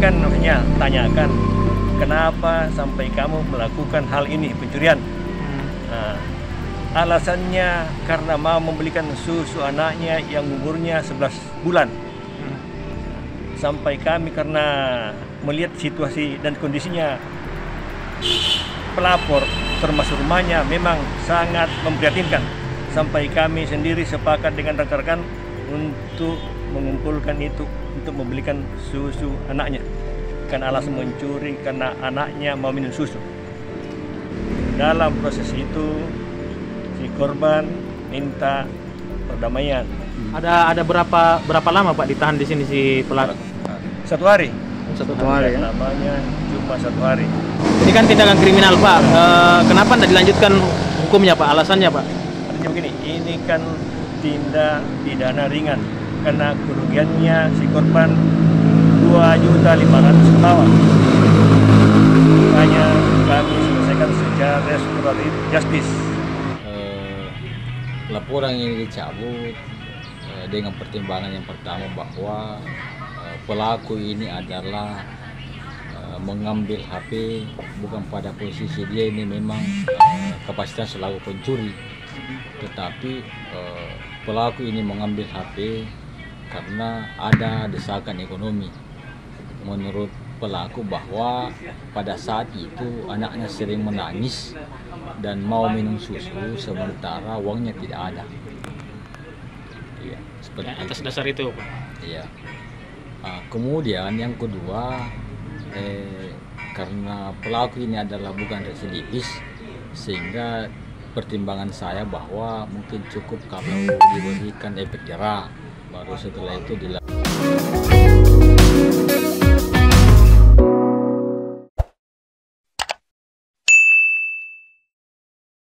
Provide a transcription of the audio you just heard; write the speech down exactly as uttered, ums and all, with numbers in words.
kan hanya tanyakan, kenapa sampai kamu melakukan hal ini, pencurian? Nah, alasannya karena mau membelikan susu anaknya yang umurnya sebelas bulan. Sampai kami karena melihat situasi dan kondisinya pelapor termasuk rumahnya memang sangat memprihatinkan. Sampai kami sendiri sepakat dengan rekan-rekan untuk mengumpulkan itu untuk membelikan susu anaknya. Kan alasan mencuri karena anaknya mau minum susu. Dalam proses itu si korban minta perdamaian. Ada ada berapa berapa lama Pak ditahan di sini si pelaku? Satu hari. Satu hari ya. Namanya cuma satu hari. Ini kan tindakan kriminal Pak. E, kenapa tidak dilanjutkan hukumnya Pak? Alasannya Pak? Artinya begini, ini kan tindak pidana ringan karena kerugiannya si korban dua juta lima ratus ke bawah. Makanya kami selesaikan secara restoratif justice. Eh, laporan ini dicabut eh, dengan pertimbangan yang pertama bahwa eh, pelaku ini adalah eh, mengambil H P bukan pada posisi dia ini memang eh, kapasitas selaku pencuri, tetapi eh, pelaku ini mengambil H P karena ada desakan ekonomi. Menurut pelaku bahwa pada saat itu anaknya sering menangis dan mau minum susu sementara uangnya tidak ada. Iya, seperti Ya, atas itu. dasar itu Pak. Iya. Nah, kemudian yang kedua, eh, karena pelaku ini adalah bukan residivis, sehingga pertimbangan saya bahwa mungkin cukup kalau diberikan efek jerah, baru setelah itu dilakukan.